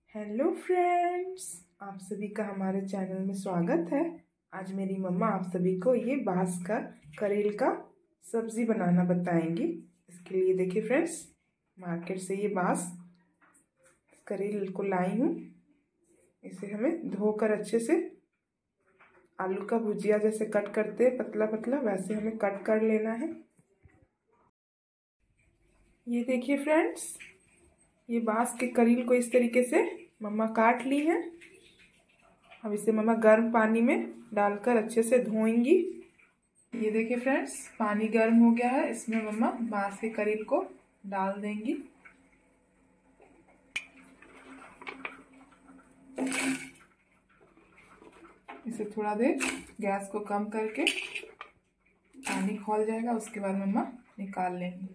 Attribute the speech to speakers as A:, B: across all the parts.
A: Hello friends, आप सभी का हमारे चैनल में स्वागत है। आज मेरी मम्मा आप सभी को ये बांस का करेल का सब्जी बनाना बताएंगी। इसके लिए देखिए फ्रेंड्स, मार्केट से ये बांस करेल को लाई हूँ। इसे हमें धोकर अच्छे से आलू का भुजिया जैसे कट करते हैं पतला पतला, वैसे हमें कट कर लेना है। ये देखिए फ्रेंड्स, ये बांस के करील को इस तरीके से मम्मा काट ली है। अब इसे मम्मा गर्म पानी में डालकर अच्छे से धोएंगी। ये देखिए फ्रेंड्स, पानी गर्म हो गया है। इसमें मम्मा बांस के करील को डाल देंगी। इसे थोड़ा देर गैस को कम करके पानी खौल जाएगा, उसके बाद मम्मा निकाल लेंगी।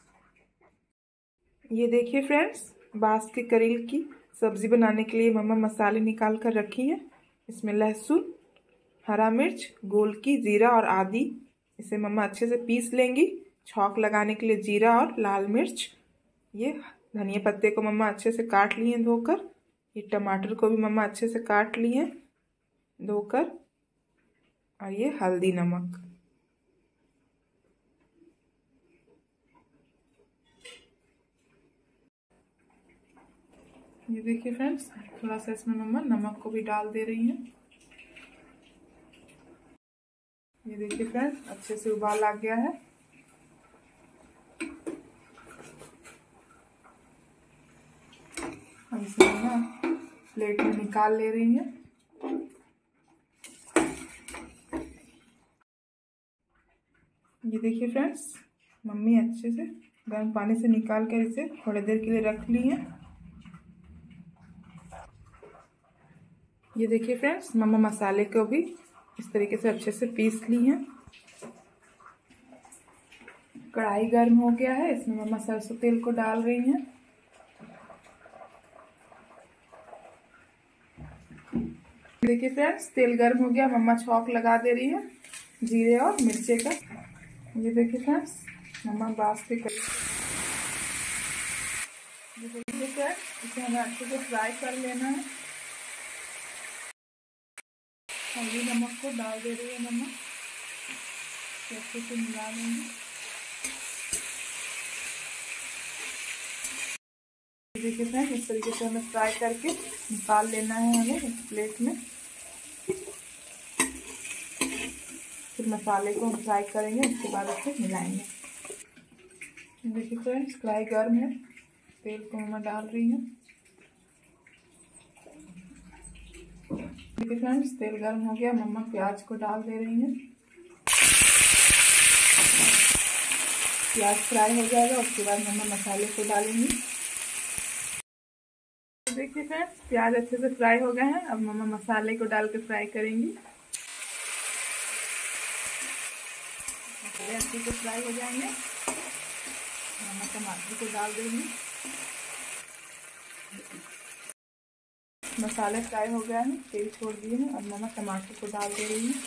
A: ये देखिए फ्रेंड्स, बांस के करील की सब्जी बनाने के लिए मम्मा मसाले निकाल कर रखी है। इसमें लहसुन, हरा मिर्च, गोलकी, जीरा और आदि। इसे मम्मा अच्छे से पीस लेंगी। छौंक लगाने के लिए जीरा और लाल मिर्च। ये धनिया पत्ते को मम्मा अच्छे से काट ली हैं धोकर। ये टमाटर को भी मम्मा अच्छे से काट ली हैं धोकर। और ये हल्दी, नमक। ये देखिए फ्रेंड्स, थोड़ा सा इसमें मम्मा नमक को भी डाल दे रही हैं। ये देखिए फ्रेंड्स, अच्छे से उबाल आ गया है। अब इसे मम्मा प्लेट में निकाल ले रही हैं। ये देखिए फ्रेंड्स, मम्मी अच्छे से गर्म पानी से निकाल कर इसे थोड़ी देर के लिए रख ली है। ये देखिए फ्रेंड्स, मम्मा मसाले को भी इस तरीके से अच्छे से पीस ली हैं। कढ़ाई गर्म हो गया है। इसमें मम्मा सरसों तेल को डाल रही हैं। देखिए फ्रेंड्स, तेल गर्म हो गया। मम्मा छौंक लगा दे रही है जीरे और मिर्चे का। ये देखिए फ्रेंड्स, मम्मा बांस के करील, ये देखिए फ्रेंड्स, इसे हमें अच्छे से फ्राई कर लेना है। हल्दी नमक को डाल दे रही है मम्मा, अच्छे से मिला लेंगे। देखिए फ्रेंड्स, इस तरीके से हमें फ्राई करके निकाल लेना है हमें एक प्लेट में। फिर मसाले को हम फ्राई करेंगे, उसके बाद इसे मिलाएंगे। देखिए फ्रेंड्स, कढ़ाई गर्म है। तेल को मम्मा डाल रही है। देखिए फ्रेंड्स, तेल गर्म हो गया। मम्मा प्याज को डाल दे रही हैं। प्याज फ्राई हो जाएगा, उसके बाद मम्मा मसाले को डालेंगी। देखिए फ्रेंड्स, प्याज अच्छे से फ्राई हो गए हैं। अब मम्मा मसाले को डाल के फ्राई करेंगी। मसाले अच्छे से फ्राई हो जाएंगे, मम्मा टमाटर को डाल देंगी। मसाले फ्राई हो गए हैं, तेल छोड़ दिए हैं। अब मम्मा टमाटर को डाल दे रही हैं।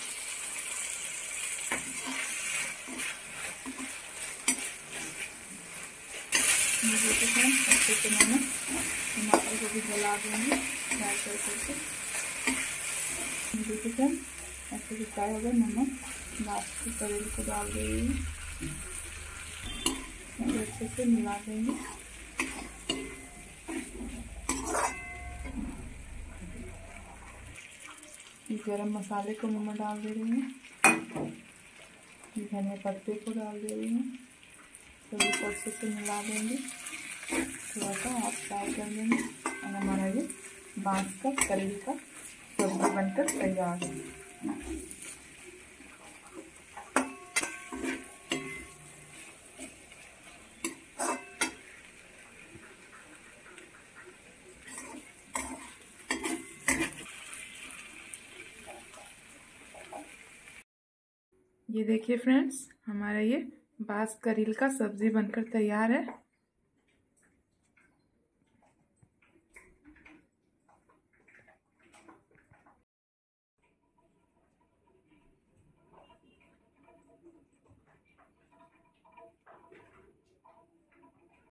A: अच्छे से मम्मा टमाटर को भी गला देंगे फ्राई करके। देखिए फ्रेंड्स, अच्छे से फ्राई हो गए। मम्मा लास्ट में करेल को डाल दे रही है, अच्छे से मिला देंगे। गरम मसाले को मम्मा डाल दे रही हैं। धनिया पत्ते को डाल दे रही हैं। सभी को अच्छे से मिला देंगे। थोड़ा सा आप फ्राई कर देंगे और हमारा ये बांस का करेल का सब्जी बनकर तैयार है। ये देखिए फ्रेंड्स, हमारा ये बांस करेल का सब्जी बनकर तैयार है।